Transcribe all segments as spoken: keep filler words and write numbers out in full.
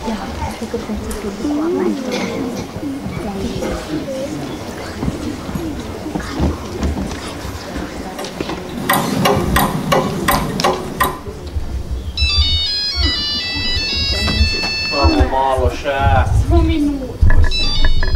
Ja, tukaj sem se tudi najbolj. Samo malo še. Samo minutko še.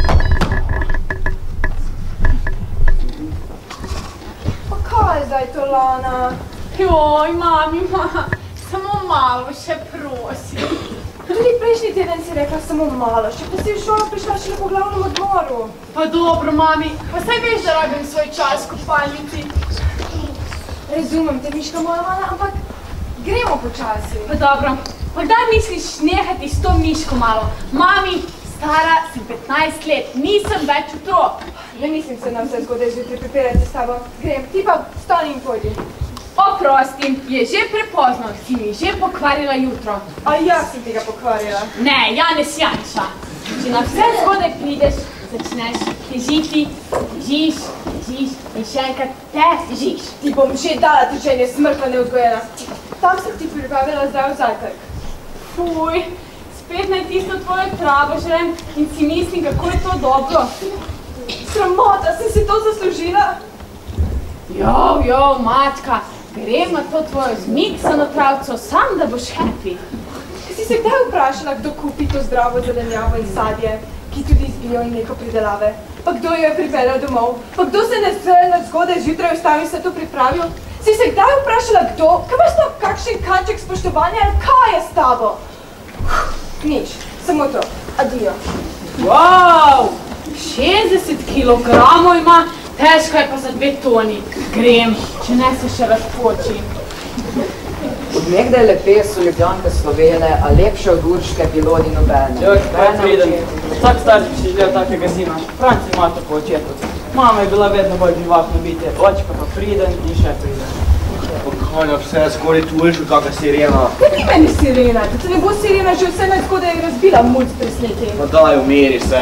Pa kaj zdaj to, Lana? Joj, mami, ma, samo malo še prosim. Tudi prejšnji teden si rekla samo malo, še pa si v šolo prišla šele po glavnem odmoru. Pa dobro, mami, pa saj veš, da rabim svoj čas v kopalnici. Razumem te, Miška moja mala, ampak gremo počasi. Pa dobro, pa kdaj misliš nehati s to Miško malo? Mami, stara sem petnajst let, nisem več otrok. Ne mislim se nam vse zgodaj zjutraj pripirati s tabo. Grem, ti pa stani in pojdi. Oprostim, je že prepozno, si mi že pokvarila jutro. A jaz sem ti ga pokvarila? Ne, Janez Janša. Če na vse zgodaj prideš, začneš težiti, težiš, težiš in še enkrat te težiš. Ti bom že dala tečenje smrtno neodgojena. Tam sem ti pripravila zdrav zajtrk. Fuj, spet naj tisto tvojo travo želem in si mislim, kako je to dobro. Sramota, sem si to zaslužila? Jo, jo, mačka, grem na to tvojo zmiksano travco, sam da boš happy. Si se kdaj vprašala, kdo kupi to zdravo zelenjavo in sadje, ki tudi izbijo in neko pridelave? Pa kdo jo je pripeljal domov? Pa kdo se ne zelo zgodaj zjutraj vstavi in se to pripravil? Si se kdaj vprašala, kdo? Kaj imaš to kakšen kanček spoštovanja ali kaj je s tabo? Nič, samo to. Adijo. Wow, šestdeset kilogramov ima, težko je pa za dve toni. Grem, če ne se še razpočim. Od nekdaj lepe so Ljubljanke slovele, a lepše od Urške bilo ni nobene. Joj, kaj priden. Vsak starši bi si želel takega sina. Franci ima to po očetu. Mama je bila vedno bolj živahno bitje, očka pa priden in še priden. Kaj na vse skoraj tuliš, kakva sirena. Kaj ti meni sirena? Da te ne bo sirena že vse najzgodaj razbila mulj presneti. Pa daj, umiri se.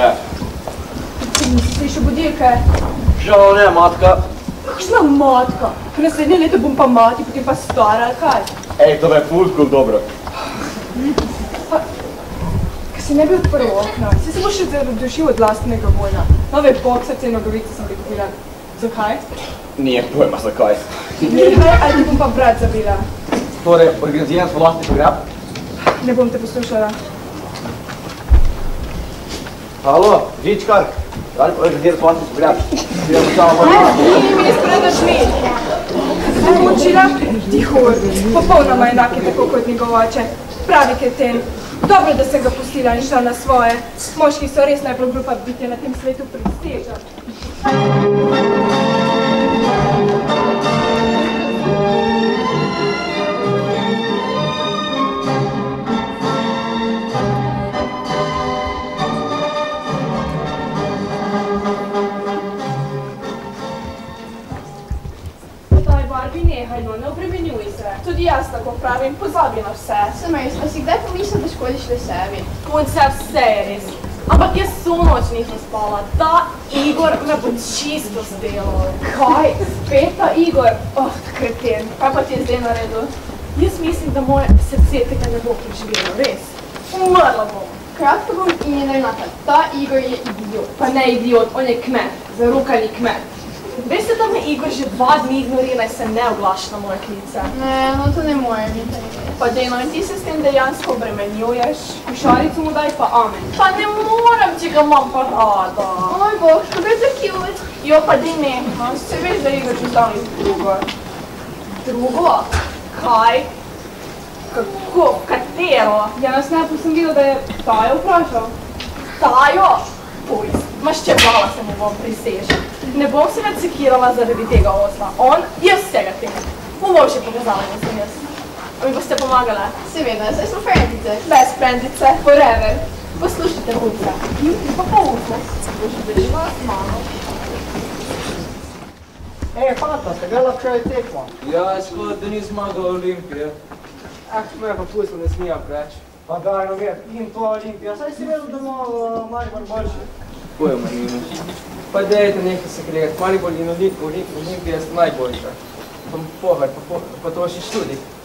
Ti nisi slišal budilke? Žal ne, matka. Kakšna matka? Naslednje leto bom pa mati, potem pa stara, ali kaj? Ej, to me je ful skul dobro. Pa, kaj si ne bi odprl okna? Si se bo še zadušil od lastnega vojna. Nove boksarce in nogavice sem bi kupila. Zakaj? Nije pojma zakaj. Nekaj, ali ti bom pa brat zabila? Torej, organiziran svoj vlastni pogreb? Ne bom te poslušala. Halo, Žičkar. Daj pa organiziran svoj vlastni pogreb. Ni mi spredaš mi. Se bom učila? Tihur. Popolnoma enaki tako kot njegov oče. Pravi kreten. Dobro, da sem ga pustila in šla na svoje. Moški so res najbolj glupa bitja na tem svetu prestiža. Ne obremenjuj se. Tudi jaz tako pravim, pozabi na vse. Samej, a si kdaj pomislil, da škodiš le sebi? Punce, vse je res. Ampak jaz vso noč nisem spala. Ta Igor me bo čisto zdelal. Kaj? Spet ta Igor? Oh, kreten. Kaj pa ti je zdaj naredil? Jaz mislim, da moje srce tega ne bo preživelo, res. Umrla bom. Kratka bom in je najnata. Ta Igor je idiot. Pa ne idiot, on je kmet. Zarukani kmet. Veste, da me Igor že dva dni ignorira in se ne oglaša na moje klice? Ne, no to ne more biti. Pa dejno, in ti se s tem dejansko obremenjuješ. Košarico mu daj pa amen. Pa ne morem, če ga imam pa rada. Oj boh, kako je to cute. Jo, pa dej nehno, se veš, da Igor že zdavni drugo. Drugo? Kaj? Kako? Katero? Ja, nas ne, pa sem videl, da je Tajo vprašal. Tajo? Pojs, maščevala se mu bom prisežen. Ne bom se več sekirala zaradi tega osla. On je vsega tega. Mu bo še pokazala, da sem jaz. A mi boste pomagala? Seveda, zdaj smo frendice. Bez frendice, forever. Poslušajte, Hulca. Jutri pa pa Hulca. Boš odrešila malo. Ej, fanta, ste gledala včeraj tekmo? Ja, škoda, da ni zmagal Olimpije. Ah, me pa pustno ne smija preč. Pa daj, no vjet, in to Olimpija. Saj si vedel, da ima Maribor boljši. Pojma nima. Pa dejte nekaj se gledati, Maribor in Olimpija sta najboljša. Pa pohaj, pa to še študi.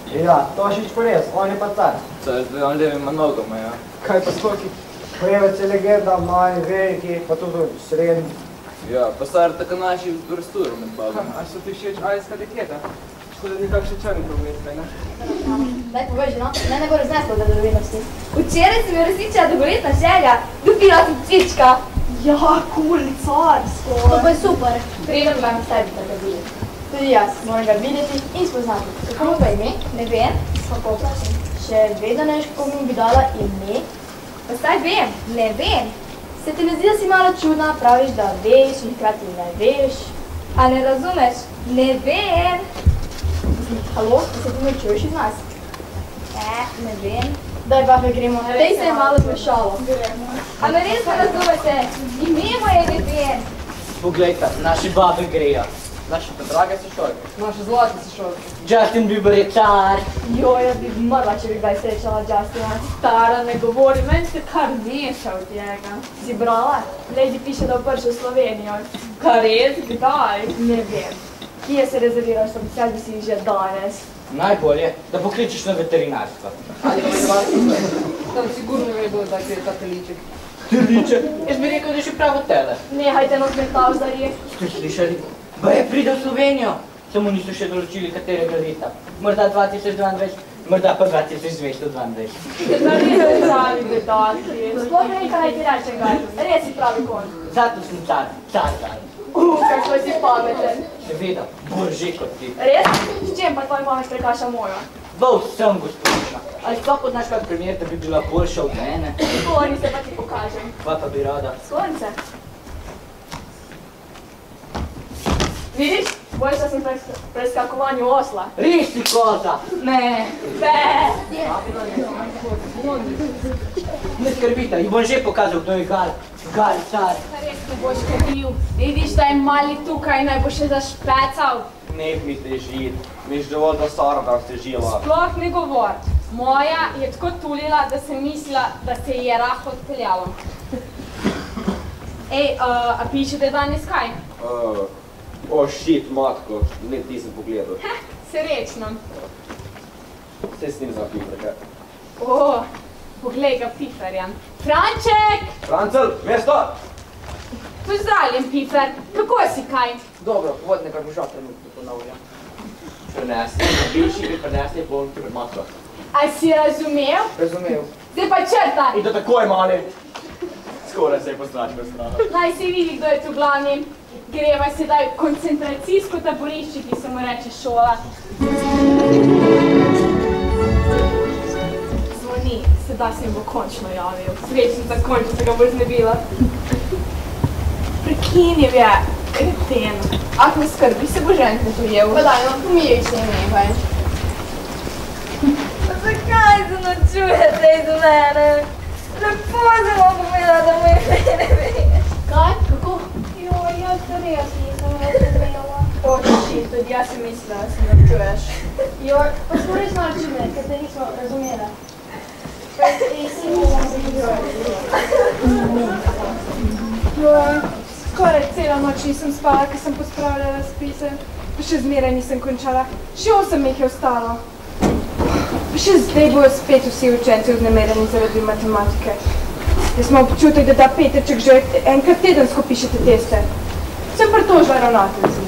Ja, Tošič pa res, on je pa car. To je zdaj on levima nogama, ja. Kaj pa skoki? Pojevec je legenda, mali, veliki, pa tudi srednji. Ja, pa star tako naši vrsturu med babami. A so ti všeč ajska dekleta? Tako da nikakšne črni problem, ne? Daj povej, no, mene bo razneslo za dovednosti. Včeraj sem jo resničila dolgoletna želja, dobila sem cvička. Ja, kul, carsko. To pa je super. Preden ga na sebi tako videti. Tudi jaz moram ga videti in spoznati. Kako pa ime? Ne vem. Kako vprašam? Še vedno ne veš, kako mi bi dala ime? Pa saj vem, ne vem. Se ti ne zdi, da si malo čudna, praviš, da veš in hkrati ne veš? A ne razumeš? Ne vem. Halo, da se ti ne čuješ iz nas? E, ne vem. Daj, babe, gremo. Tej se je malo zmešalo. A me res ne razumete? Ime moje ne vem. Poglejte, naši babe grejo. Naši pa drage sošolke. Naše zlate sošolke. Justin Bieber je car. Jo, jaz bi mrla, če bi kdaj srečala Justina. Stara, ne govori, meni se kar neša od njega. Si brala? Lady piše, da bo prišel v Slovenijo. Kar res, kdaj? Ne vem. Kje se rezerviraš, da bi se bi si že danes? Najbolje, da pokličeš na veterinarstvo. Ali pa je dva super. Tam sigurno vedel, da je ta teliček. Teliček? Jaz bi rekel, da je že pravo tele. Nehajte nas metavzarje. Ste slišali? Baje pride v Slovenijo. Samo niso še določili, katerega leta. Morda dva tisoč dvaindvajset, morda pa dva tisoč dvesto dvaindvajset. Da niso sami bedaki. Sploh ne vem, kaj naj ti rečem, Gaj. Res si pravi konj. Zato sem car, car, car. Uh, kako si pameten. Seveda, bolj že kot ti. Res? S čem pa tvoj pamet prekaša mojo? V vsem, gospodična. Ali sploh poznaš kak primer, da bi bila boljša od mene? Skloni se pa ti pokažem. Kva pa bi rada? Skloni se. Vidiš? Boljša sem pri preskakovanju osla. Res si koza! Ne! Be! Ne skrbite, ji bom že pokazal, kdo je Gal. Gal, car. Res ne boš kadil. Vidiš, da je mali tukaj, naj bo še zašpecal. Ne mi teži, miš dovolj da stara, da ste žila. Sploh ne govor. Moja je tako tulila, da sem mislila, da se je rahlo odpeljalo. Ej, uh, a pišete danes kaj? Uh, o, shit, matko, ne, ti sem pogledal. Heh, srečno. Vse s njim za Piferka. O, poglej ga Piferja. Franček! Francel, mesto! Pozdravljen, Pifer. Kako si kaj? Dobro, vodne, kar bo žal trenutno ponavlja. Prenesi, napiši mi prenesi poln matko. A si razumel? Razumel. Zdaj pa črtaj. In to takoj, mali. Skoraj se je postračil strano. Naj se vidi, kdo je tu glavni. Greva sedaj v koncentracijsko taborišče, ki se mu reče šola. Zvoni, sedaj se jim bo končno javil. Srečnica, končno se ga bo znebila. Prekinil je, kreten. Ah, ne skrbi, se bo ženke dojel. Pa daj, no, pomijaj se nekaj. Zakaj se nočujete iz mene? Lepo se vam povedala, da me ne veš. Kaj? Kako? Joj, jaz se res nisem razumela. O, shit, tudi jaz sem mislila, da se nočuješ. Joj, pa smo res malo čudne, ker te nismo razumela. Ej, si bomo Joj, skoraj celo noč nisem spala, ker sem pospravljala spise. Pa še zmeraj nisem končala. Še osem jih je ostalo. Pa še zdaj bojo spet vsi učenci vznemirjeni zaradi matematike. Jaz imam občutek, da ta Petrček že enkrat tedensko pišete teste. Sem pritožila ravnateljici.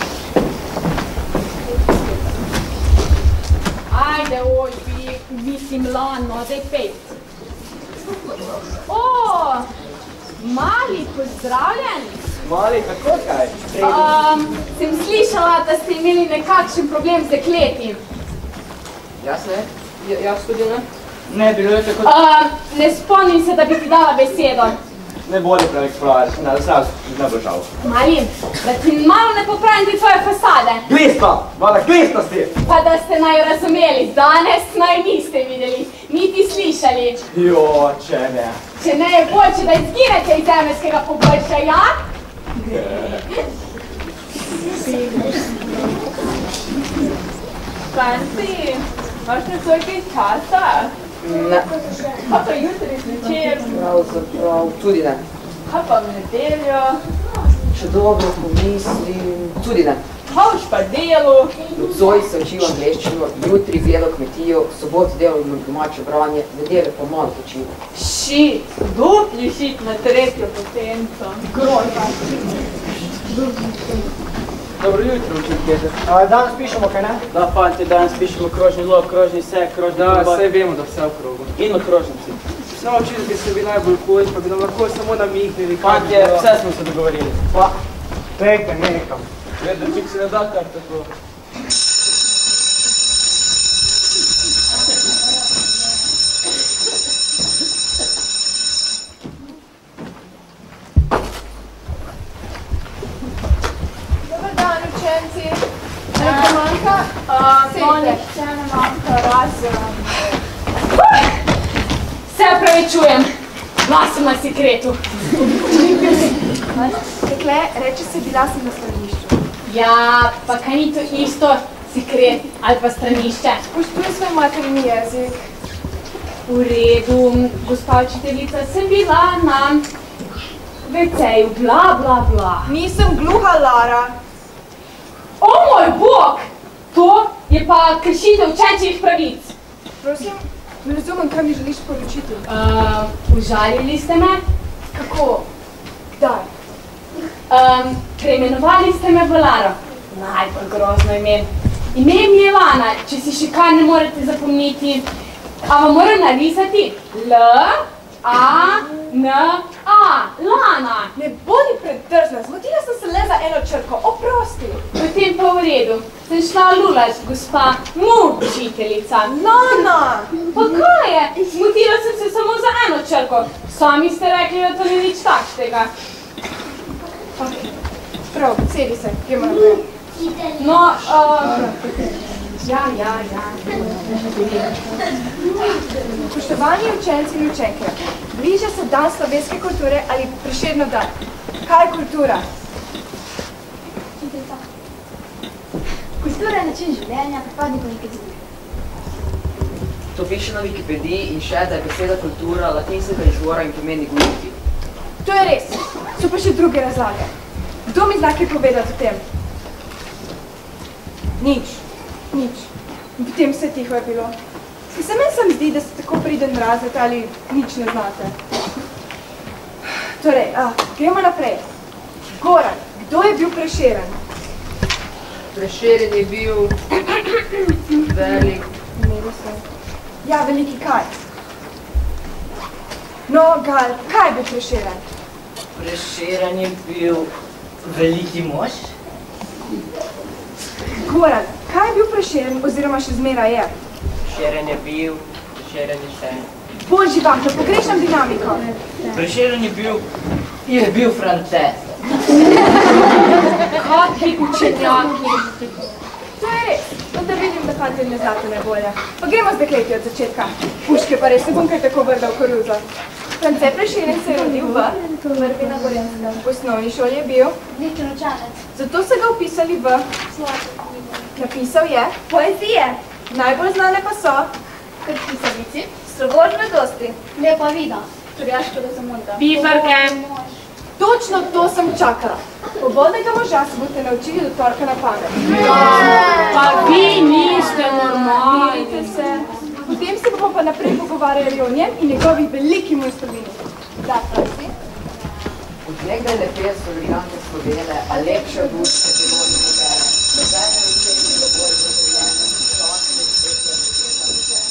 Ajde, oj, bi, mislim, lano, zdaj pet. O, mali, pozdravljen. Mali, kako kaj? Um, sem slišala, da ste imeli nekakšen problem z dekleti. Jaz ne, J jaz tudi ne. Ne, bilo je tako... Um, ne spomnim se, da bi ti dala besedo. Ne bodi preveč praviš, ne, zdaj ne bo žal. Mali, da ti malo ne popravim ti tvoje fasade. Glista, mala, glista si! Pa da ste naj razumeli, danes naj niste videli, niti slišali. Jo, če ne. Če ne je boljše, da izginete iz zemeljskega poboljša, ja? Franci, imaš nekaj kaj časa? Ne. Kaj pa jutri zvečer? Pravzaprav tudi ne. Kaj pa v nedeljo? Če dobro pomislim, tudi ne. hoš pa delo. Nocoj se učil angleščino, jutri delo kmetijo, v soboto delo domače branje, nedeljo pa malo počilo. Šit, dupli šit na tretjo potenco. Grozno. Dobro jutro, učitelj Peter. Danes pišemo, kaj ne? Da, fanti, danes pišemo krožni lov, krožni sek, krožni Da, ljubav. vse vemo, da vse v krogu. In na krožnici. Samo učitelji se bi najbolj kuj, pa bi nam lahko samo namihnili. Fanti, vse smo se dogovorili. Pa, pejte nekam. Vedrčik se ne da kar tako. Dobar dan, učenci. Nekaj manjka? No, nihče ne manjka, razen. Se opravičujem, vas sem na sekretu. Dekle, reče se, bila sem na stranišču. Ja, pa kaj ni to isto sekret ali pa stranišče? Spoštuj svoj materini jezik. V redu, gospa učiteljica, sem bila na veceju, bla, bla, bla. Nisem gluha, Lara. O moj bog! To je pa kršitev učenčevih pravic. Prosim, ne razumem, kaj mi želiš poročiti. Uh, užalili ste me? Kako? Kdaj? Um, preimenovali ste me v Laro. Najbolj grozno ime. Ime mi je Lana, če si še kaj ne morete zapomniti. A vam moram narisati? L, A, N, A. Lana. Ne bodi predrzna, zmotila sem se le za eno črko. Oprosti. Potem pa v redu. Sem šla lulač, gospa mu učiteljica. Lana! Pa kaj je? Zmotila sem se samo za eno črko. Sami ste rekli, da to ni nič takšnega. Okay. Prav, sedi se, gremo naprej. No, uh, ja, ja, ja. Spoštovani učenci in učenke, bliža se dan slovenske kulture ali Prešernov dan. Kaj je kultura? Kultura je način življenja pripadnikov neke družbe. To piše na Wikipediji in še, da je beseda kultura latinskega izvora in pomeni govoriti. To je res. So pa še druge razlage. Kdo mi zna kaj povedati o tem? Nič. Nič. In potem vse tiho je bilo. Se meni sam zdi, da ste tako priden razred ali nič ne znate. Torej, a, gremo naprej. Goran, kdo je bil Prešeren? Prešeren je bil velik. Imeli se. Ja, veliki kaj? No, Gal, kaj je bil Prešeren? Prešeren je bil veliki mož. Goran, kaj je bil Prešeren oziroma še zmeraj je? Prešeren je bil, Prešeren je še. Bolj živahno, pogrešam dinamiko. Prešeren je bil, je bil Frances. Kakvi učenjaki. To je res, da vidim, da fantje ne znate najbolje. Pa gremo z dekleti od začetka. Puške pa res ne bom kaj tako vrda v koruzo. France Prešeren se je rodil v Vrbi na Gorenskem. v osnovni šoli je bil, Nek ročanec. zato so ga upisali v Zlato knjigo. napisal je Poezije. najbolj znane pa so Kot pisavici. Strogožne dosti. Lepa vida. Turjaškega zamunda. Pifarke. točno to sem čakala. Pogodnega moža se boste naučili do torka na pamet. Pa vi niste normalni. Mirite se. Potem se bomo pa naprej pogovarjali o njem in njegovih veliki mojstrovini. Da, prosi. Od nekdaj lepe so velikante slovele, a lepše od duše bilo ni modele. Nobene učenje bilo bolj zaželjene, časne svete sveta učenje.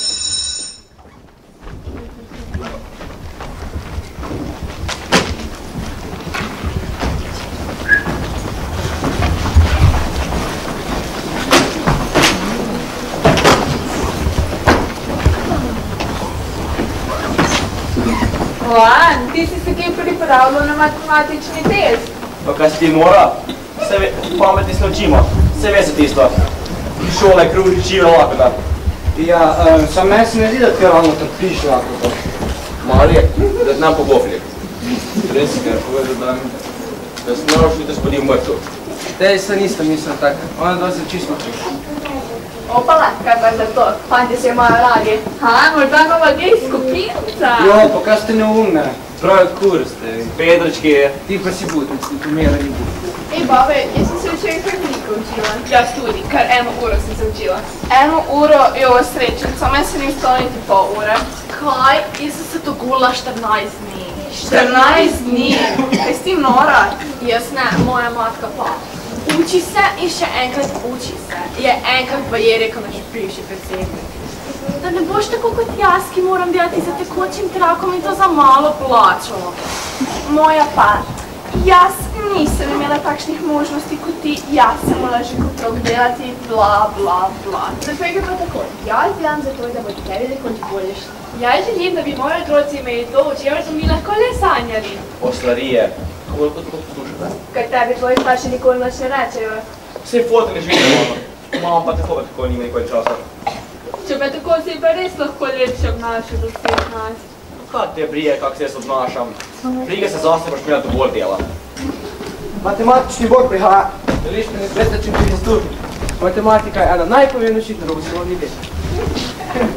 Juan, ti si se kaj pripravljal na matematični test? Pa kaj si ti mora? Se ve, pametni se učimo. Se ve se tisto. Šola je kruži čive lako, da. Ja, um, sam meni se ne zdi, da ti ravno trpiš lahko to. Mali, da znam pogofljen. Res si kar povedal, da, da si naročil, da spodil mrtv. Tej se nisem mislil tak. Ona dva se čisto čiš. Opala, kaj pa za to? Fanti se imajo radi. Ha, morda nova gej skupinca. Jo, pa kaj ste neumne? Pravi kur ste, Pedročki je. Ti pa si butnic, ti pomera ni butnic. Ej, babe, jaz sem se včeraj kar veliko učila. Jaz tudi, kar eno uro sem se učila. Eno uro, jo, srečenca, meni se ni stalo niti pol ure. Kaj? Jaz sem se to gula štirinajst dni. štirinajst dni? Kaj si ti nora? Jaz ne, moja matka pa. Uči se in še enkrat uči se. Je enkrat pa je rekel naš bivši predsednik. Da ne boš tako kot jaz, ki moram delati za tekočim trakom in to za malo plačo. Moja pa, jaz nisem imela takšnih možnosti kot ti, jaz sem morala že kot otrok delati, bla, bla, bla. Zakaj je pa tako? Jaz delam za to, da bo tebi nekoč bolje šlo. Jaz želim, da bi moji otroci imeli to, o čemer so mi lahko le sanjali. Oslarije. Koliko tako poslušate? Kaj tebi tvoji starši nikoli nič ne rečejo? Vse foto ne živite mama. Mama pa tako, tako nima nikoli časa. Če me tako si pa res lahko lepše obnašal do vseh nas. Kaj te brije, kak se jaz obnašam? Brige se zase, boš imela dovolj dela. Matematični bog prihaja. Želiš me ne sveta, če bi zaslužil. Matematika je ena najpomembnejših naravoslovnih del.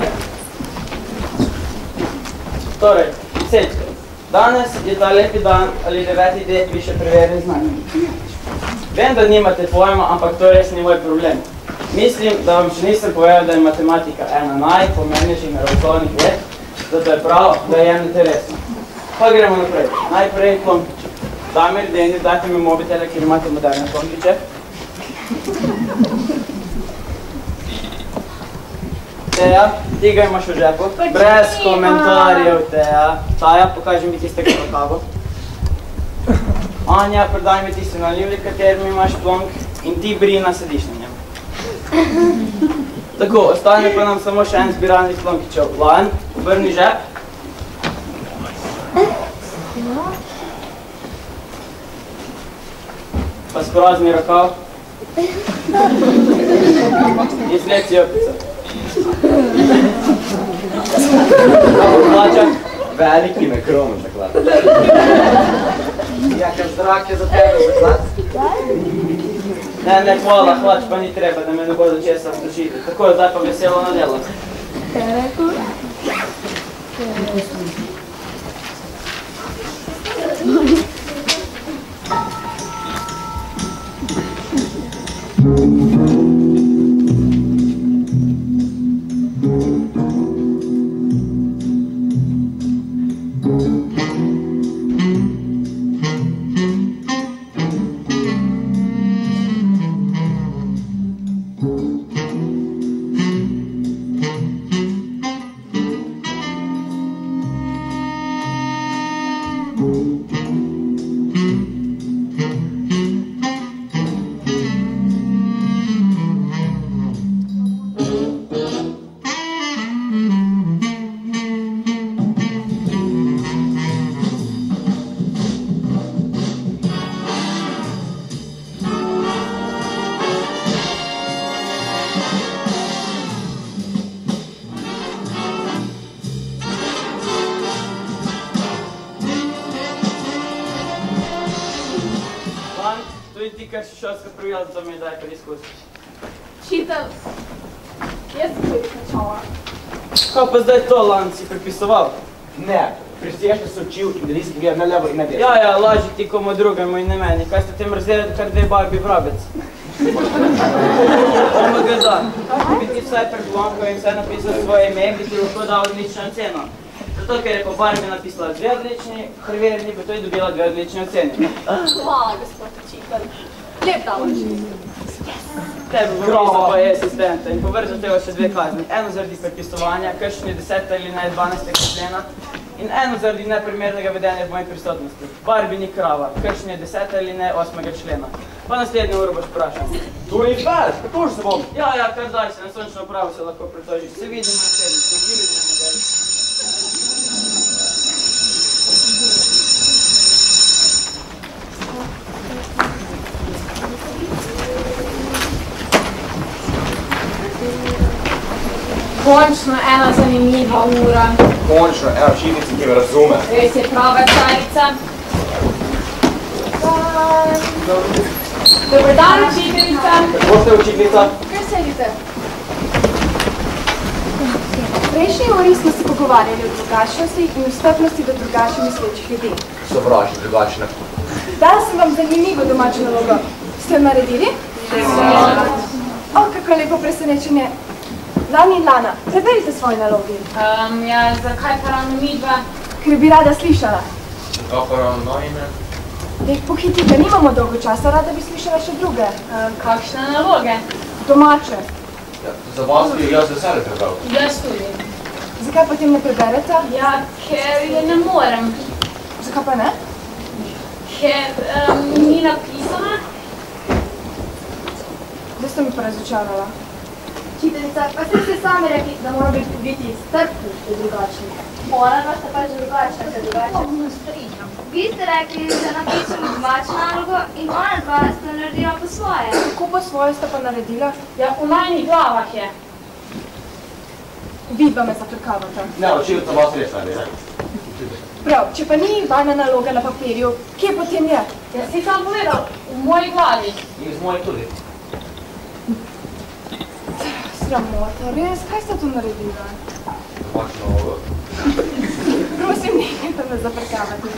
Torej, Celjke, danes je ta lepi dan ali deveti del više preverjen znanje. Vem, da nimate pojma, ampak to res ni moj problem. Mislim, da vam še nisem povedal, da je matematika ena najpomembnejših naravoslovnih ved, zato je prav, da je jemljete resno. Pa gremo naprej. Najprej klonkiče. Damir, Denis, dajte mi mobitele, ker imate moderne klonkiče. Teja, ti ga imaš v žepu. Brez komentarjev, Teja. Taja, pokaži mi tistega rokavo. Anja, predaj mi tisti nalivlik, katerim imaš klonk. In ti, Brina, sediš na njem. Tako, ostane pa nam samo še en zbiralnih klonkičev. Lan, obrni žep. Pa sprazni rokav. Izleci jopico. Oblačak. Veliki me kromo zaklad. Ja, ker zrak je za tebe zaklad. Ne, ne, hvala, hlač pa ni treba, da me ne bodo česa vdušiti. Tako, zdaj pa veselo na delo. To mi daj preizkusiš. Čital, jaz sem tudi načala. Kaj pa zdaj to, Lan, si prepisoval? Ne, prisješnjo se učil in da nisi gledal na levo in na desno. Ja, ja, laži ti komu drugemu in ne meni. Kaj ste te mrzeli, kar dve Barbie vrabec? Omega dan. Kako bi ti vsaj pred blonko in vsaj napisal svoje ime, bi ti lahko dal odlično ceno. Zato, ker je pa Barbie napisala dve odlični, preverjeni, pa to je dobila dve odlični oceni. Hvala, gospod učitelj. Lep dan. Tebe bom pisal pa je asistenta in povržal tega še dve kazni. Eno zaradi prepisovanja, kršenje desetega ali ne dvanajstega člena in eno zaradi neprimernega vedenja v moji prisotnosti. Barbie ni krava, kršenje desetega ali ne osmega člena. Pa naslednjo uro boš vprašal. Tu ni veš, kako se bom? Ja, ja, kar daj se, na sončno pravo se lahko pritožiš. Se vidimo naslednjič, na videnje modeli. Končno ena zanimiva ura. Končno, ena učiteljica, ki me razume. Res je prava carica. Dobar dan, učiteljica. Kako ste, učiteljica? Kaj sedite? V prejšnji uri smo se pogovarjali o drugačnosti in vstopnosti do drugače mislečih ljudi. Sovražni, drugačne. Dala sem vam zanimivo domačo nalogo. Ste jo naredili? O, kako lepo presenečenje. Lani in Lana, preberite svoje nalogi. Um, ja, zakaj pa ravno midva? Ker bi rada slišala. Zakaj pa ravno nojne? Dej, pohitite, nimamo dolgo časa, rada bi slišala še druge. Um, kakšne naloge? Domače. Ja, za vas bi jaz vesele prebral. Jaz tudi. Zakaj potem ne preberete? Ja, ker je ne morem. Zakaj pa ne? Ker um, ni napisana. Zdaj ste mi pa razočarala. Učiteljica, pa ste se sami rekli, da mora biti biti strpni do drugačnih. Moramo ste pač drugačni, da drugačni. Vi ste rekli, da napišem domačo nalogo in ona dva sta naredila po svoje. Kako po svoje sta pa naredila? Ja, v najnih glavah je. Vi pa me zafrkavate. Ne, očitno vas res ne. Prav, če pa ni vajna naloga na papirju, kje potem je? Ja, si sam povedal, v moji glavi. In z moje tudi. Sramota, res, kaj ste tu naredila? Domačo nalogo. Prosim, nehajte me zafrkavati.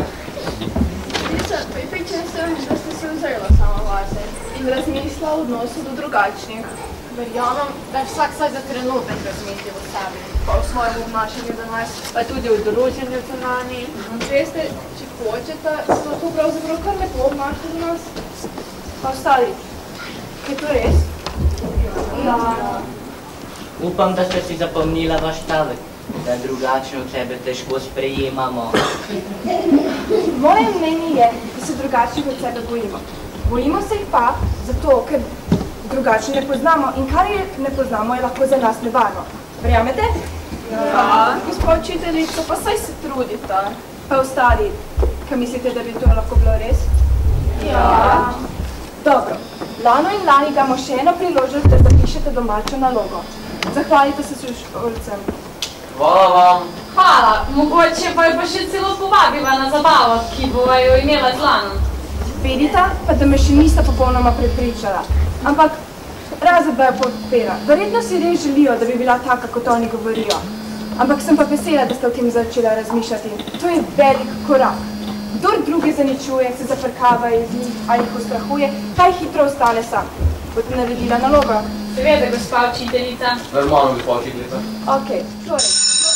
Pripričan sem, da ste se ozrela sama vase in razmislila o odnosu do drugačnih. Verjamem, da vsak vsaj za trenutek razmisli o sebi, pa o svojem obnašanju za nas, pa tudi o določenju za nami. Veste, če hočete, se lahko pravzaprav kar lepo obnašati za nas. Pa ostali, je to res? Ja. Upam, da ste si zapomnila vaš stavek, da drugačne od sebe težko sprejemamo. Moje mnenje je, da se drugačnih od sebe bojimo. Bojimo se jih pa zato, ker drugačni ne poznamo in kar je ne poznamo, je lahko za nas nevarno. Verjamete? Ja, gospod učiteljica, pa saj se trudite. Pa ostali, kaj mislite, da bi to lahko bilo res? Ja. Dobro, Lano in Lani damo še eno priložnost, da zapišete domačo nalogo. Zahvalite se sošolcem. Hvala vam. Hvala, mogoče pa jo pa še celo povabila na zabavo, ki bo jo imela z Lanom. Vedite, pa da me še nista popolnoma prepričala. Ampak razen da jo podpira. Verjetno si res želijo, da bi bila taka, kot oni govorijo. Ampak sem pa vesela, da ste o tem začela razmišljati. To je velik korak. Kdor druge zaničuje, se zafrkava iz njih ali jih ustrahuje, kaj hitro ostane sam. Boste naredila nalogo? Seveda, gospa učiteljica. Normalno, gospa učiteljica. Ok, torej.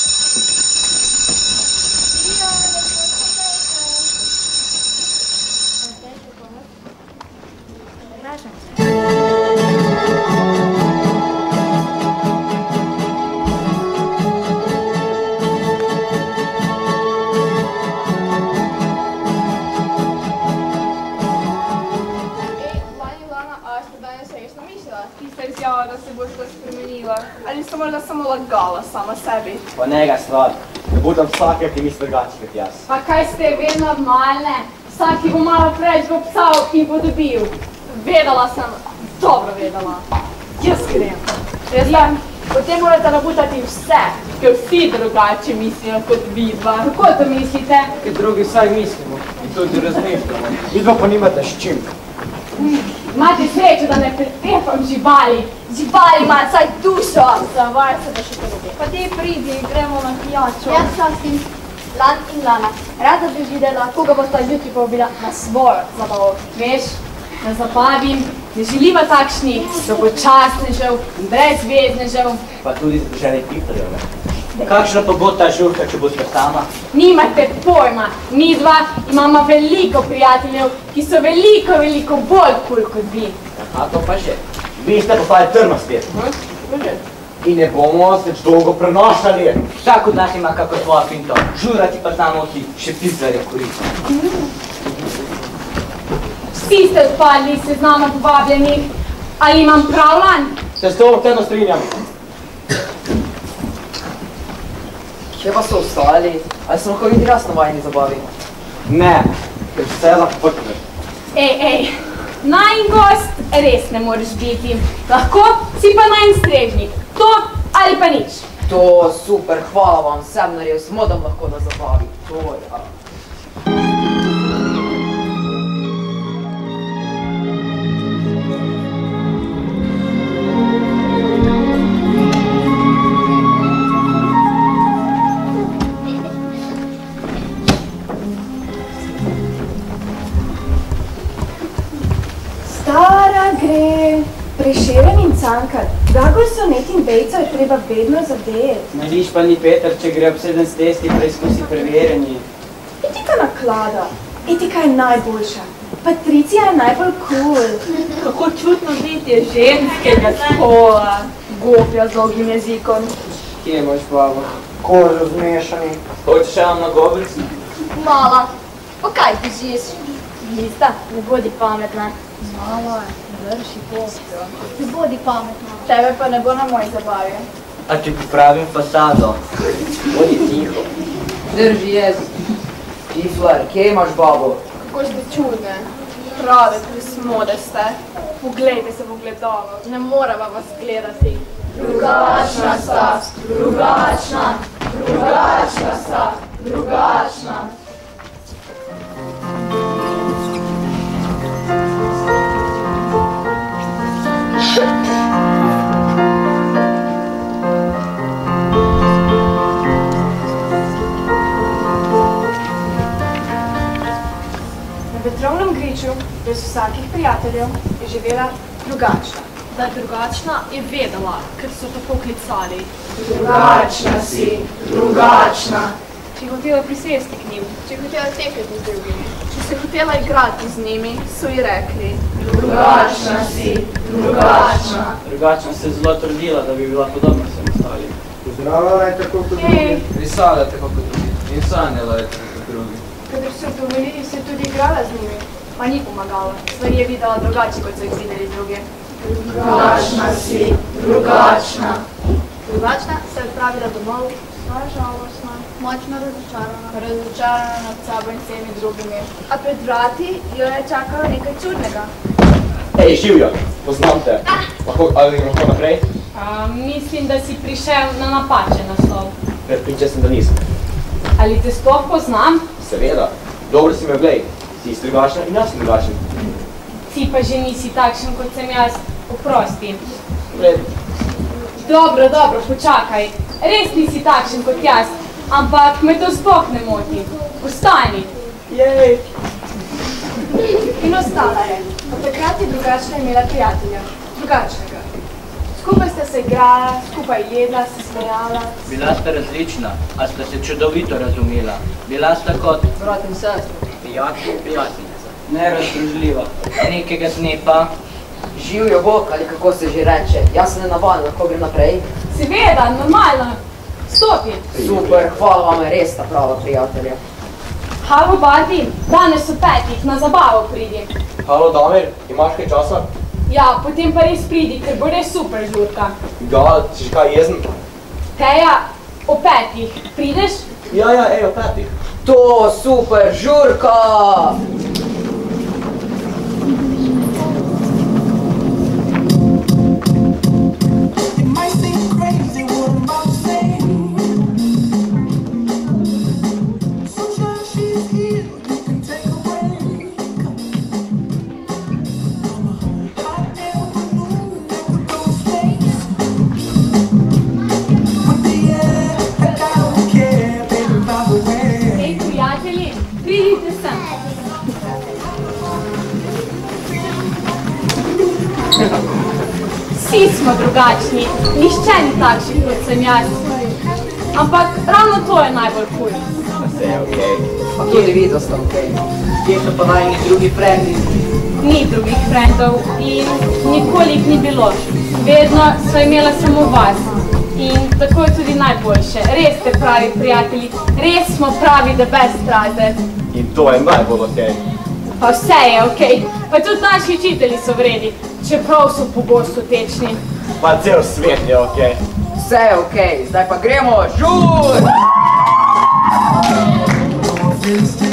Ali sem morda samo lagala sama sebi? Pa njega stvar, ne budem vsake, ki misli drugače kot jaz. Pa kaj ste vi normalne? Vsak, ki bo malo preč bo psal in podobil. Vedela sem, dobro vedela. Jaz grem. Jaz vem, potem morate nabutati vse, ker vsi drugače mislijo kot vi dva. Kako to mislite? Ker drugi vsaj mislimo in tudi razmišljamo. Vidva pa nimate s čim. Imate srečo, da ne pretepam živali. Živali ima saj dušo. Zavaj se, da še to ljubim. Pa te pridi, gremo na pijačo. Jaz sastim Lan in Lana. Rada bi videla, koga bosta jutri povabila na svojo zabavo. Veš, da zabavim, ne želiva takšnih dolgočasnežev in brezveznežev. Pa tudi zadrženi piptarjev, ne? Kakšna pa bo ta žurka, če boste sama? Nimate pojma, mi dva imamo veliko prijateljev, ki so veliko, veliko bolj kul kot vi. A to pa že. Vi ste postali trma spet. In ne bomo se dolgo prenašali. Vsak od nas ima kako svojo finto. Žura ti pa znamo ti še pizzarje koristiti. Vsi ste odpadli iz seznama povabljenih. Ali imam prav, Lan? Se s to vtedno strinjam. Kje pa so ostali? Ali sem lahko videl jaz na vajni zabavi? Ne, ker vse zaprkne. Ej, ej, najin gost res ne moreš biti. Lahko si pa najin strežnik. To ali pa nič. To super, hvala vam, sem naredil, smo da lahko na zabavi. To ja. Stara gre Prešeren in Cankar, Gagor sonet in Bejco je treba vedno zadeti. Nališ pa ni Peter, če gre obseden s testi, preizkusi preverjeni. Etika naklada. Etika je najboljša. Patricija je najbolj cool. Kako čutno biti je ženskega spola. Gopja z dolgim jezikom. Kje imaš, babo? Kožo zmešani. Hočeš še vam na gobrici? Mala, pa kaj bežiš? Lista, ne bodi pametna. Mala, drži gopjo. Ne bodi pametna. Tebe pa ne bo na moji zabavi. A če popravim fasado? Bodi tiho. Drži jezik. Tifler, kje imaš, babo? Kako ste čudne. Prave prismode ste. Poglejte se v ogledalo. Ne morava vas gledati. Drugačna sta, drugačna, drugačna sta, drugačna. Na vetrovnem griču, brez vsakih prijateljev, je živela drugačna. Da je drugačna, je vedela, ker so tako klicali. Drugačna si, drugačna. Če je hotela prisesti k njim, če je hotela tekati z drugimi, če se je hotela igrati z njimi, so ji rekli. Drugačna si, drugačna. Drugačna se je zelo trudila, da bi bila podobna vsem ostalim. Pozdravala je tako kot drugi. Risala tako kot drugi. In sanjala je tako kot drugi. Kadar so to velili, se je tudi igrala z njimi. Pa ni pomagala. Stvari je videla drugače, kot so jih videli drugi. Drugačna si, drugačna. Drugačna se je odpravila domov, sva žalostna, močno razočarana, razočarana nad sabo in vsemi drugimi. A pred vrati jo je čakalo nekaj čudnega. Ej, Živjo, poznam te. Lahko, ali lahko naprej? A, mislim, da si prišel na napačen naslov. Prepričan sem, da nisem. Ali te sploh poznam? Seveda. Dobro si me glej. Si drugačna in jaz sem drugačen. Ti pa že nisi takšen, kot sem jaz. Oprosti. Vred. Dobro, dobro, počakaj. Res nisi takšen kot jaz, ampak me to sploh ne moti. Ostani. Jej! In ostala je. Od takrat je drugačna imela prijatelja. Drugačnega. Skupaj sta se igrala, skupaj jedla, se smejala. Bila sta različna, a sta se čudovito razumela. Bila sta kot Brat in sestra. prijatelj in prijateljica. Nerazložljiva. Nekega dne pa Živjo Bog, ali kako se že reče. Jaz se ne navadam, lahko grem naprej. Seveda, normalno. Stopi. Super, hvala vam, res sta prava prijatelja. Halo, Barbi, danes v petih, na zabavo pridi. Halo, Damir, imaš kaj časa? Ja, potem pa res pridi, ker bo res super žurka. Ja, si že kaj jezen? Teja, o petih, prideš? Ja, ja, ej, o petih. To, super, žurka! Vsi smo drugačni, nišče ni takšen, kot sem jaz. Ampak ravno to je najbolj kul. Vse je okej. Pa tudi videl sta okej. kje so pa vajni drugi frendi? Ni drugih frendov in nikoli jih ni bilo. Vedno sva imela samo vas. In tako je tudi najboljše. Res ste pravi prijatelji, res smo pravi the best brother. In to je najbolj okej. Pa vse je okej, pa tudi naši učitelji so vredi, čeprav so pogosto tečni. Pa cel svet je okej. Vse je okej, zdaj pa gremo, žur!